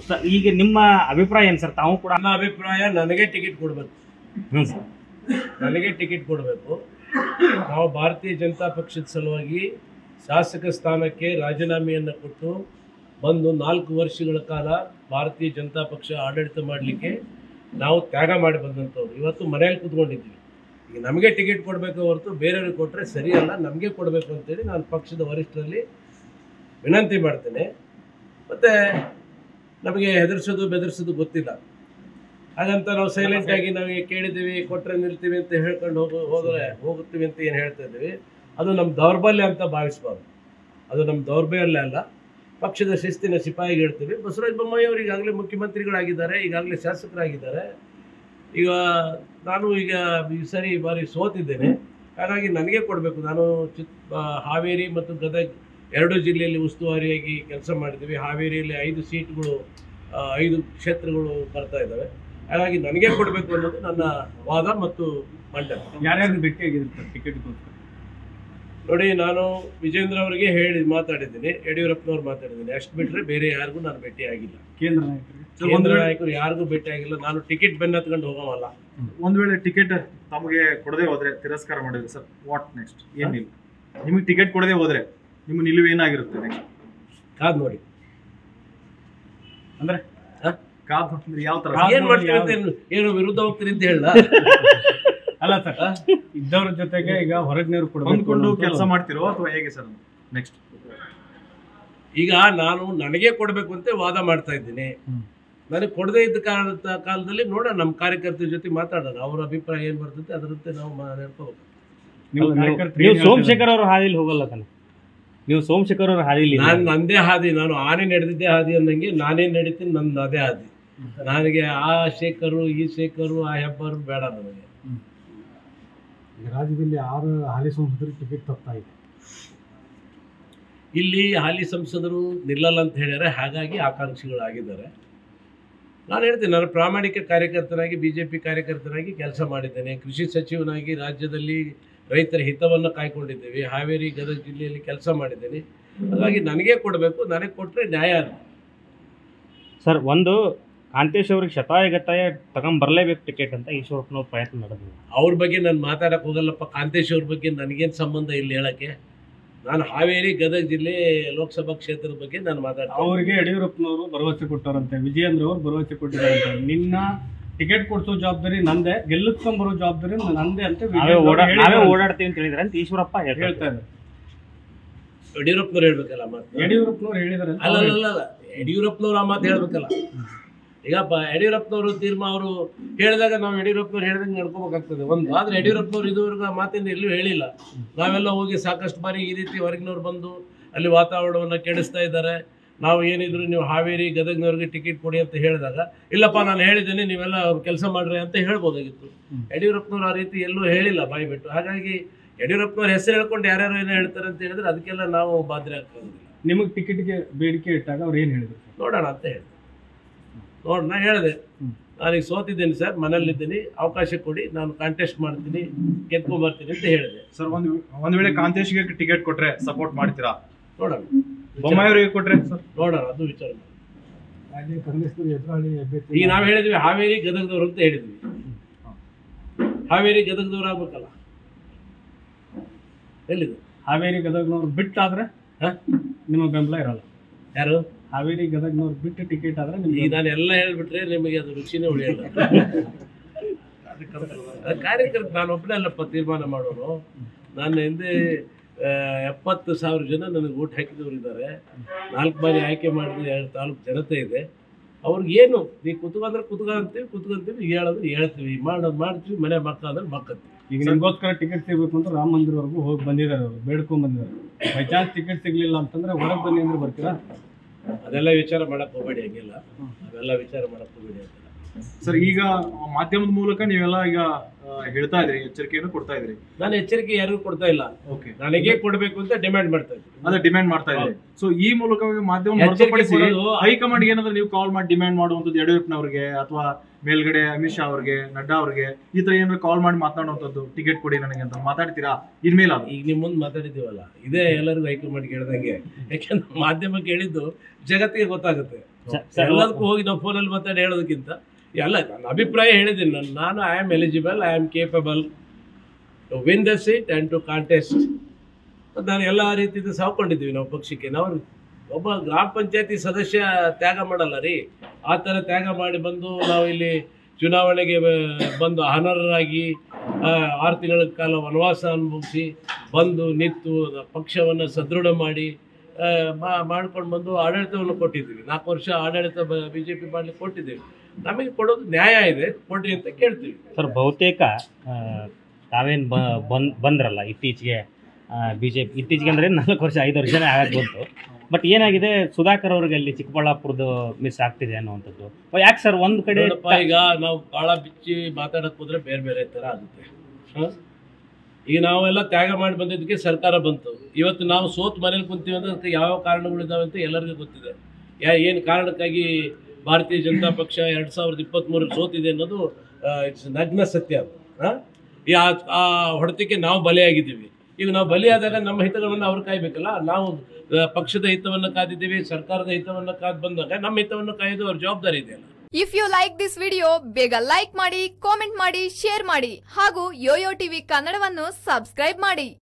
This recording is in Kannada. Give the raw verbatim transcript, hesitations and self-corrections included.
ಈಗ ನಿಮ್ಮ ಅಭಿಪ್ರಾಯ ಏನು ಸರ್? ತಾವು ಕೂಡ ನನ್ನ ಅಭಿಪ್ರಾಯ ನನಗೆ ಟಿಕೆಟ್ ಕೊಡಬೇಕು. ಹ್ಞೂ ಸರ್, ನನಗೆ ಟಿಕೆಟ್ ಕೊಡಬೇಕು. ನಾವು ಭಾರತೀಯ ಜನತಾ ಪಕ್ಷದ ಸಲುವಾಗಿ ಶಾಸಕ ಸ್ಥಾನಕ್ಕೆ ರಾಜೀನಾಮೆಯನ್ನು ಕೊಟ್ಟು ಬಂದು ನಾಲ್ಕು ವರ್ಷಗಳ ಕಾಲ ಭಾರತೀಯ ಜನತಾ ಪಕ್ಷ ಆಡಳಿತ ಮಾಡಲಿಕ್ಕೆ ನಾವು ತ್ಯಾಗ ಮಾಡಿ ಬಂದಂಥವ್ರು. ಇವತ್ತು ಮನೆಯಲ್ಲಿ ಕೂತ್ಕೊಂಡಿದ್ದೀವಿ. ಈಗ ನಮಗೆ ಟಿಕೆಟ್ ಕೊಡಬೇಕು ಹೊರತು ಬೇರೆಯವ್ರಿಗೆ ಕೊಟ್ಟರೆ ಸರಿಯಲ್ಲ, ನಮಗೆ ಕೊಡಬೇಕು ಅಂತೇಳಿ ನಾನು ಪಕ್ಷದ ವರಿಷ್ಠರಲ್ಲಿ ವಿನಂತಿ ಮಾಡ್ತೇನೆ. ಮತ್ತು ನಮಗೆ ಹೆದರ್ಸೋದು ಬೆದರ್ಸೋದು ಗೊತ್ತಿಲ್ಲ. ಹಾಗಂತ ನಾವು ಸೈಲೆಂಟಾಗಿ ನಾವೀಗ ಕೇಳಿದ್ದೀವಿ ಕೊಟ್ಟರೆ ನಿಲ್ತೀವಿ ಅಂತ ಹೇಳ್ಕೊಂಡು ಹೋಗೋ ಹೋದರೆ ಹೋಗುತ್ತೀವಿ ಅಂತ ಏನು ಹೇಳ್ತಾ ಇದ್ದೀವಿ, ಅದು ನಮ್ಮ ದೌರ್ಬಲ್ಯ ಅಂತ ಭಾವಿಸ್ಬಾರ್ದು. ಅದು ನಮ್ಮ ದೌರ್ಬಲ್ಯ ಅಲ್ಲ, ಪಕ್ಷದ ಶಿಸ್ತಿನ ಸಿಪಾಯಿಗೆ ಹೇಳ್ತೀವಿ. ಬಸವರಾಜ ಬೊಮ್ಮಾಯಿ ಅವರು ಈಗಾಗಲೇ ಮುಖ್ಯಮಂತ್ರಿಗಳಾಗಿದ್ದಾರೆ, ಈಗಾಗಲೇ ಶಾಸಕರಾಗಿದ್ದಾರೆ. ಈಗ ನಾನು ಈಗ ಈ ಸರಿ ಈ ಬಾರಿ ಸೋತಿದ್ದೇನೆ, ಹಾಗಾಗಿ ನನಗೆ ಕೊಡಬೇಕು. ನಾನು ಚಿತ್ ಹಾವೇರಿ ಮತ್ತು ಗದಗ ಎರಡೂ ಜಿಲ್ಲೆಯಲ್ಲಿ ಉಸ್ತುವಾರಿಯಾಗಿ ಕೆಲಸ ಮಾಡಿದ್ದೀವಿ. ಹಾವೇರಿಯಲ್ಲಿ ಐದು ಸೀಟ್ಗಳು ಐದು ಕ್ಷೇತ್ರಗಳು ಬರ್ತಾ ಇದ್ದಾವೆ, ಹಾಗಾಗಿ ನನಗೆ ಕೊಡಬೇಕು ಅನ್ನೋದು ನನ್ನ ವಾದ ಮತ್ತು ಮಂಡನೆ. ಯಾರ್ಯಾರು ಭೇಟಿಯಾಗಿದ್ದಾರೆ ಟಿಕೆಟ್ಗೋಸ್ಕರ? ನೋಡಿ, ನಾನು ವಿಜೇಂದ್ರ ಅವರಿಗೆ ಹೇಳಿ ಮಾತಾಡಿದ್ದೀನಿ, ಯಡಿಯೂರಪ್ಪನವ್ರು ಮಾತಾಡಿದ್ದೀನಿ. ಅಷ್ಟು ಬಿಟ್ಟರೆ ಬೇರೆ ಯಾರಿಗೂ ನಾನು ಭೇಟಿ ಆಗಿಲ್ಲ. ಕೇಂದ್ರ ನಾಯಕರಿಗೆ ಕೇಂದ್ರ ನಾಯಕರು ಯಾರಿಗೂ ಭೇಟಿ ಆಗಿಲ್ಲ. ನಾನು ಟಿಕೆಟ್ ಬೆನ್ನ ಹತ್ಕೊಂಡು ಹೋಗೋವಲ್ಲ. ಒಂದ್ ವೇಳೆ ಟಿಕೆಟ್ ತಮಗೆ ಕೊಡದೆ ಹೋದ್ರೆ, ತಿರಸ್ಕಾರ ಮಾಡಿದ್ರೆ ಸರ್ ವಾಟ್ ನೆಕ್ಸ್ಟ್? ಏನಿಲ್ಲ, ನಿಮಗೆ ಟಿಕೆಟ್ ಕೊಡದೆ ಹೋದ್ರೆ ನಿಮ್ಮ ನಿಲುವು ಏನಾಗಿರುತ್ತೆ ನೆಕ್ಸ್ಟ್? ಕಾದ್ ನೋಡಿ. ಅಂದ್ರೆ ಕಾದ್ ಅಂದ್ರೆ ಯಾವ ತರ? ಏನ್ ಮಾಡ್ತೀವಿ ಅಂತ ಏನು ಏನು ವಿರುದ್ಧ ಹೋಗ್ತೀರಿ ಅಂತ ಹೇಳ ಅಲ್ಲ ಸರ್, ಇದ್ದವ್ರ ಜೊತೆಗೆ ಈಗ ಹೊರಗಿನವ್ರು ಕೂಡ ಹೊಂದ್ಕೊಂಡು ಕೆಲಸ ಮಾಡ್ತಿರೋ ಅಥವಾ ಹೇಗೆ ಸರ್ ನೆಕ್ಸ್ಟ್? ಈಗ ನಾನು ನನಗೆ ಕೊಡಬೇಕು ಅಂತ ವಾದ ಮಾಡ್ತಾ ಇದ್ದೀನಿ. ನನಗೆ ಕೊಡದೇ ಇದ್ದ ಕಾರಣದ ಕಾಲದಲ್ಲಿ ನೋಡೋಣ, ನಮ್ಮ ಕಾರ್ಯಕರ್ತರ ಜೊತೆ ಮಾತಾಡೋಣ, ಅವ್ರ ಅಭಿಪ್ರಾಯ ಏನು ಬರ್ತದೆ ಅದರಂತೆ ನಾವು ನಡ್ಕೋಬೇಕು. ನೀವು ಸೋಮಶೇಖರ್ ಅವ್ರ ಹಾದಿಲಿ ಹೋಗಲ್ಲ ತಾನೆ? ನೀವು ಸೋಮಶೇಖರ್ ಅವ್ರ ಹಾದಿಲಿ ನಾನು ನಂದೇ ಹಾದಿ, ನಾನು ಆನೆ ನಡೆದಿದ್ದೇ ಹಾದಿ ಅಂದಂಗೆ ನಾನೇ ನಡೀತೀನಿ, ನನ್ನ ಅದೇ ಹಾದಿ. ನನಗೆ ಆ ಶೇಖರು ಈ ಶೇಖರು ಆ ಹೆಬ್ಬರು ಬೇಡ ನನಗೆ. ರಾಜ್ಯದಲ್ಲಿ ಆರು ಹಾಲಿ ಸಂಸದರಿಗೆ ಟಿಕೆಟ್ ತಪ್ತಾ ಇದೆ. ಇಲ್ಲಿ ಹಾಲಿ ಸಂಸದರು ನಿಲ್ಲಲ್ಲ ಅಂತ ಹೇಳ್ಯಾರೆ, ಹಾಗಾಗಿ ಆಕಾಂಕ್ಷಿಗಳಾಗಿದ್ದಾರೆ. ನಾನು ಹೇಳ್ತೀನಿ, ನಾನು ಪ್ರಾಮಾಣಿಕ ಕಾರ್ಯಕರ್ತನಾಗಿ ಬಿ ಜೆ ಪಿ ಕಾರ್ಯಕರ್ತನಾಗಿ ಕೆಲಸ ಮಾಡಿದ್ದೇನೆ. ಕೃಷಿ ಸಚಿವನಾಗಿ ರಾಜ್ಯದಲ್ಲಿ ರೈತರ ಹಿತವನ್ನು ಕಾಯ್ಕೊಂಡಿದ್ದೇವೆ. ಹಾವೇರಿ ಗದಗ ಜಿಲ್ಲೆಯಲ್ಲಿ ಕೆಲಸ ಮಾಡಿದ್ದೇನೆ, ಹಾಗಾಗಿ ನನಗೆ ಕೊಡಬೇಕು. ನನಗೆ ಕೊಟ್ಟರೆ ನ್ಯಾಯ. ಸರ್, ಒಂದು ಕಾಂತೇಶ್ ಅವ್ರಿಗೆ ಶತಾಯ ಗತಾಯ ತಗೊಂಬರ್ಲೇಬೇಕು ಟಿಕೆಟ್ ಅಂತ ಈಶ್ವರಪ್ಪನವ್ರ ಪ್ರಯತ್ನ ನಡೆದಿದೆ. ಅವ್ರ ಬಗ್ಗೆ ನಾನು ಮಾತಾಡಕ್ಕೆ ಹೋಗಲ್ಲಪ್ಪ. ಕಾಂತೇಶ್ ಅವ್ರ ಬಗ್ಗೆ ನನಗೇನು ಸಂಬಂಧ ಇಲ್ಲಿ ಹೇಳೋಕ್ಕೆ? ನಾನು ಹಾವೇರಿ ಗದಗ ಜಿಲ್ಲೆ ಲೋಕಸಭಾ ಕ್ಷೇತ್ರದ ಬಗ್ಗೆ ನಾನು ಮಾತಾಡ್ತೀನಿ. ಅವರಿಗೆ ಯಡಿಯೂರಪ್ಪನವರು ಭರವಸೆ ಕೊಟ್ಟವರಂತೆ, ವಿಜಯೇಂದ್ರ ಅವರು ಭರವಸೆ ಕೊಟ್ಟಿದ್ದಾರಂತೆ, ನಿನ್ನ ಟಿಕೆಟ್ ಕೊಡಿಸೋ ಜವಾಬ್ದಾರಿ ನಂದೇ, ಗೆಲ್ಲಿಸ್ಕೊಂಡ್ ಬರೋ ಜವಾಬ್ದಾರಿ ನಂದೇ ಅಂತ ಓಡಾಡ್ತೀವಿ ಅಂತ ಹೇಳಿದ್ರೆ ಅಂತ ಈಶ್ವರಪ್ಪ ಹೇಳ್ತಾ ಇದ್ದಾರೆ. ಯಡಿಯೂರಪ್ಪನವ್ರು ಹೇಳ್ಬೇಕಲ್ಲ ಮಾತು. ಯಡಿಯೂರಪ್ಪನವ್ರು ಹೇಳಿದಾರೆ. ಅಲ್ಲ ಅಲ್ಲ ಅಲ್ಲ ಯಡಿಯೂರಪ್ಪನವ್ರು ಆ ಮಾತು ಹೇಳ್ಬೇಕಲ್ಲ. ಈಗ ಯಡಿಯೂರಪ್ಪನವರು ತೀರ್ಮಾನ ಅವರು ಹೇಳಿದಾಗ ನಾವು ಯಡಿಯೂರಪ್ಪನವ್ರು ಹೇಳಿದಂಗೆ ನಡ್ಕೋಬೇಕಾಗ್ತದೆ ಒಂದು. ಆದರೆ ಯಡಿಯೂರಪ್ಪನವ್ರು ಇದುವರೆಗೂ ಆ ಮಾತಿಂದ ಎಲ್ಲೂ ಹೇಳಿಲ್ಲ. ನಾವೆಲ್ಲ ಹೋಗಿ ಸಾಕಷ್ಟು ಬಾರಿ ಈ ರೀತಿ ಹೊರಗಿನವ್ರು ಬಂದು ಅಲ್ಲಿ ವಾತಾವರಣವನ್ನು ಕೆಡಿಸ್ತಾ ಇದ್ದಾರೆ. ನಾವು ಏನಿದ್ರು ನೀವು ಹಾವೇರಿ ಗದಗ್ನವ್ರಿಗೆ ಟಿಕೆಟ್ ಕೊಡಿ ಅಂತ ಹೇಳಿದಾಗ, ಇಲ್ಲಪ್ಪ ನಾನು ಹೇಳಿದ್ದೇನೆ ನೀವೆಲ್ಲ ಕೆಲಸ ಮಾಡ್ರಿ ಅಂತ ಹೇಳ್ಬೋದಾಗಿತ್ತು. ಯಡಿಯೂರಪ್ಪನವ್ರು ಆ ರೀತಿ ಎಲ್ಲೂ ಹೇಳಿಲ್ಲ ಬಾಯಿ ಬಿಟ್ಟು. ಹಾಗಾಗಿ ಯಡಿಯೂರಪ್ಪನವ್ರ ಹೆಸರು ಹೇಳ್ಕೊಂಡು ಯಾರ್ಯಾರು ಏನೋ ಹೇಳ್ತಾರೆ ಅಂತ ಹೇಳಿದ್ರೆ ಅದಕ್ಕೆಲ್ಲ ನಾವು ಬಾಧ್ಯ ಆಗ್ತದಿಲ್ಲ. ನಿಮಗೆ ಟಿಕೆಟ್ಗೆ ಬೇಡಿಕೆ ಇಟ್ಟಾಗ ಅವ್ರು ಏನು ಹೇಳಿದ್ರು? ನೋಡೋಣ ಅಂತ ಹೇಳಿದೆ. ನೋಡಿ, ನಾ ಹೇಳಿದೆ ನಾನೀಗ ಸೋತಿದ್ದೀನಿ ಸರ್, ಮನೇಲಿದ್ದೀನಿ, ಅವಕಾಶ ಕೊಡಿ, ನಾನು ಕಾಂಟೆಸ್ಟ್ ಮಾಡ್ತೀನಿ, ಗೆದ್ಕೊಂಡ್ಬರ್ತೀನಿ ಅಂತ ಹೇಳಿದೆ. ಸರ್, ಒಂದು ಒಂದ್ ವೇಳೆ ಕಾಂತೇಶ್ಗೆ ಟಿಕೆಟ್ ಕೊಟ್ರೆ ಸಪೋರ್ಟ್ ಮಾಡ್ತೀರಾ? ನೋಡೋಣ. ಬೊಮ್ಮಾಯಿ ಅವರಿಗೆ ಕೊಟ್ರೆ ಸರ್ ನೋಡೋಣ, ಅದು ವಿಚಾರ ಅಲ್ಲಿ ಕಾಂಗ್ರೆಸ್ನವರು ಎದುರಾಳಿ ಅಭ್ಯರ್ಥಿ. ಈಗ ನಾವು ಹೇಳಿದ್ವಿ ಹಾವೇರಿ ಗದಗದವ್ರು ಅಂತ ಹೇಳಿದ್ವಿ. ಹಾವೇರಿ ಗದಗದವ್ರು ಆಗ್ಬೇಕಲ್ಲ. ಎಲ್ಲಿದೆ ಹಾವೇರಿ ಗದಗ್ನವ್ರು ಬಿಟ್ಟಾದ್ರೆ ನಿಮ್ಮ ಬೆಂಬಲ ಇರಲ್ಲ? ಯಾರು ಹಾವೇರಿ ಗದಗ್ನವ್ರು ಬಿಟ್ಟು ಟಿಕೆಟ್ ಆದ್ರೆ ಈಗ ನಾನು ಎಲ್ಲ ಹೇಳ್ಬಿಟ್ರೆ ನಿಮಗೆ ಅದು ರುಚಿನೇ ಉಳಿಯಲ್ಲ. ಕಾರ್ಯಕರ್ತ ನಾನು ಒಬ್ಬನೇ ಅಲ್ಲಪ್ಪ ತೀರ್ಮಾನ ಮಾಡೋನು. ನನ್ನ ಹಿಂದೆ ಎಪ್ಪತ್ತು ಸಾವಿರ ಜನ ನನಗೆ ಓಟ್ ಹಾಕಿದವರು ಇದ್ದಾರೆ. ನಾಲ್ಕು ಬಾರಿ ಆಯ್ಕೆ ಮಾಡಿದ ಎರಡು ತಾಲೂಕು ಜನತೆ ಇದೆ. ಅವ್ರಿಗೇನು ನೀವು ಕುತ್ಕ ಅಂದ್ರೆ ಕುತ್ಕ ಅಂತೀವಿ, ಕುತ್ಕೊಂತೀವಿ, ಹೇಳೋದು ಹೇಳ್ತೀವಿ, ಮಾಡೋದು ಮಾಡ್ತೀವಿ, ಮನೆ ಮಕ್ಕ ಅಂದ್ರೆ ಮಕ್ಕತ್ತೀವಿ. ಈಗ ನಿಮಗೋಸ್ಕರ ಟಿಕೆಟ್ ಸಿಗಬೇಕು ಅಂತ ರಾಮ ಮಂದಿರವರೆಗೂ ಹೋಗಿ ಬಂದಿದ್ದಾರೆ, ಅವರು ಬೇಡ್ಕೊಂಡ್ ಬಂದಿದ್ದಾರೆ. ಬೈ ಚಾನ್ಸ್ ಟಿಕೆಟ್ ಸಿಗ್ಲಿಲ್ಲ ಅಂತಂದ್ರೆ ಹೊರಗೆ ಬನ್ನಿ ಅಂದ್ರೆ ಬರ್ತೀರಾ? ಅದೆಲ್ಲ ವಿಚಾರ ಮಾಡಕ್ಕೆ ಹೋಗಬೇಡಿ, ಹಂಗಿಲ್ಲ ಅವೆಲ್ಲ ವಿಚಾರ ಮಾಡಕ್ಕೆ ಹೋಗಬೇಡಿ ಅಂತ. ಸರ್, ಈಗ ಮಾಧ್ಯಮದ ಮೂಲಕ ನೀವೆಲ್ಲ ಈಗ ಹೇಳ್ತಾ ಇದ್ರಿ, ಎಚ್ಚರಿಕೆಯನ್ನು ಕೊಡ್ತಾ ಇದ್ರಿ. ನಾನು ಎಚ್ಚರಿಕೆ ಯಾರಿಗೂ ಕೊಡ್ತಾ ಇಲ್ಲ. ಓಕೆ, ನನಗೆ ಕೊಡಬೇಕು ಅಂತ ಡಿಮ್ಯಾಂಡ್ ಮಾಡ್ತಾ ಇದ್ದೆ. ಅದೇ ಡಿಮ್ಯಾಂಡ್ ಮಾಡ್ತಾ ಇದ್ರಿ. ಸೊ ಈ ಮೂಲಕ ಮಾಧ್ಯಮ ಹೊರತುಪಡಿಸಿ ಹೈಕಮಾಂಡ್ ಏನಾದ್ರು ನೀವು ಕಾಲ್ ಮಾಡಿ ಡಿಮ್ಯಾಂಡ್ ಮಾಡುವಂಥದ್ದು ಯಡಿಯೂರಪ್ಪನವ್ರಿಗೆ ಅಥವಾ ಮೇಲ್ಗಡೆ ಅಮಿತ್ ಶಾ ಅವ್ರಿಗೆ, ನಡ್ಡಾ ಅವ್ರಿಗೆ ಈ ತರ ಏನಾದ್ರು ಕಾಲ್ ಮಾಡಿ ಮಾತನಾಡುವಂಥದ್ದು, ಟಿಕೆಟ್ ಕೊಡಿ ನನಗೆ ಅಂತ ಮಾತಾಡ್ತೀರಾ ಇನ್ಮೇಲೆ? ಅದು ಈಗ ನಿಮ್ಮ ಮುಂದೆ ಮಾತಾಡಿದ್ದೀವಲ್ಲ, ಇದೇ ಎಲ್ಲರಿಗೂ ಹೈಕಮಾಂಡ್ ಕೇಳ್ದಂಗೆ. ಯಾಕೆಂದ್ರೆ ಮಾಧ್ಯಮಕ್ಕೆ ಹೇಳಿದ್ದು ಜಗತ್ತಿಗೆ ಗೊತ್ತಾಗುತ್ತೆ. ಎಲ್ಲದಕ್ಕೂ ಹೋಗಿ ನಾವು ಫೋನಲ್ಲಿ ಮಾತಾಡಿ ಹೇಳೋದಕ್ಕಿಂತ ಎಲ್ಲ ನನ್ನ ಅಭಿಪ್ರಾಯ ಹೇಳಿದ್ದೀನಿ ನಾನು ನಾನು I am eligible, I am capable to win the seat and to contest. ನಾನು ಎಲ್ಲ ರೀತಿಯಿಂದ ಸಾಕೊಂಡಿದ್ದೀವಿ ನಾವು ಪಕ್ಷಕ್ಕೆ. ನಾವು ಒಬ್ಬ ಗ್ರಾಮ ಪಂಚಾಯತಿ ಸದಸ್ಯ ತ್ಯಾಗ ಮಾಡಲ್ಲ ರೀ, ಆ ಥರ ತ್ಯಾಗ ಮಾಡಿ ಬಂದು ನಾವು ಇಲ್ಲಿ ಚುನಾವಣೆಗೆ ಬಂದು ಅನರ್ಹರಾಗಿ ಆರು ತಿಂಗಳ ಕಾಲ ವನವಾಸ ಅನುಭವಿಸಿ ಬಂದು ನಿಂತು ಪಕ್ಷವನ್ನು ಸದೃಢ ಮಾಡಿ ಮಾಡ್ಕೊಂಡು ಬಂದು ಆಡಳಿತವನ್ನು ಕೊಟ್ಟಿದ್ದೀವಿ. ನಾಲ್ಕು ವರ್ಷ ಆಡಳಿತ ಬಿ ಜೆ ಪಿ ಮಾಡಲಿಕ್ಕೆ ಕೊಟ್ಟಿದ್ದೀವಿ. ನಮಗೆ ಕೊಡೋದು ನ್ಯಾಯ ಇದೆ, ಕೊಡ್ರಿ ಅಂತ ಕೇಳ್ತೀವಿ. ಸರ್, ಬಹುತೇಕ ತಾವೇನು ಬಂದ್ ಬಂದ್ರಲ್ಲ ಇತ್ತೀಚೆಗೆ ಬಿ ಜೆ ಪಿ, ಇತ್ತೀಚೆಗೆ ಅಂದರೆ ನಾಲ್ಕು ವರ್ಷ ಐದು ವರ್ಷನೇ ಆಗಕ್ಕೆ ಬಂತು. ಬಟ್ ಏನಾಗಿದೆ, ಸುಧಾಕರ್ ಅವ್ರಿಗೆ ಅಲ್ಲಿ ಚಿಕ್ಕಬಳ್ಳಾಪುರದ ಮಿಸ್ ಆಗ್ತಿದೆ ಅನ್ನುವಂಥದ್ದು. ಯಾಕೆ ಸರ್ ಒಂದು ಕಡೆ ಈಗ ನಾವು ಭಾಳ ಬಿಚ್ಚಿ ಮಾತಾಡಕ್ಕೆ ಹೋದ್ರೆ ಬೇರೆ ಬೇರೆ ಥರ ಆಗುತ್ತೆ. ಹಾಂ, ಈಗ ನಾವೆಲ್ಲ ತ್ಯಾಗ ಮಾಡಿ ಬಂದಿದ್ದಕ್ಕೆ ಸರ್ಕಾರ ಬಂತು. ಇವತ್ತು ನಾವು ಸೋತ್ ಮನೇಲಿ ಕುಂತೀವಿ ಅಂದ್ರೆ ಅದಕ್ಕೆ ಯಾವ ಕಾರಣಗಳಿದ್ದಾವೆ ಅಂತ ಎಲ್ಲರಿಗೂ ಗೊತ್ತಿದೆ. ಯಾ ಏನು ಕಾರಣಕ್ಕಾಗಿ ಭಾರತೀಯ ಜನತಾ ಪಕ್ಷ ಎರಡು ಸಾವಿರದ ಇಪ್ಪತ್ತ್ಮೂರಕ್ಕೆ ಸೋತಿದೆ ಅನ್ನೋದು ಇಟ್ಸ್ ನಗ್ನ ಸತ್ಯ. ಹಾಂ, ಈ ಆ ಹೊಡೆತಕ್ಕೆ ನಾವು ಬಲಿಯಾಗಿದ್ದೀವಿ. ಈಗ ನಾವು ಬಲಿಯಾದಾಗ ನಮ್ಮ ಹಿತಗಳನ್ನು ಅವ್ರು ಕಾಯ್ಬೇಕಲ್ಲ. ನಾವು ಪಕ್ಷದ ಹಿತವನ್ನು ಕಾದಿದ್ದೀವಿ, ಸರ್ಕಾರದ ಹಿತವನ್ನು ಕಾದು ಬಂದಾಗ ನಮ್ಮ ಹಿತವನ್ನು ಕಾಯ್ದು ಅವ್ರ ಜವಾಬ್ದಾರಿ ಇದೆಯಲ್ಲ. If you like this video, ಬೇಗ ಲೈಕ್ ಮಾಡಿ, ಕಾಮೆಂಟ್ ಮಾಡಿ, ಶೇರ್ ಮಾಡಿ ಹಾಗೂ ಯೋಯೋ ಟಿವಿ ಕನ್ನಡವನ್ನು ಸಬ್ಸ್ಕ್ರೈಬ್ ಮಾಡಿ.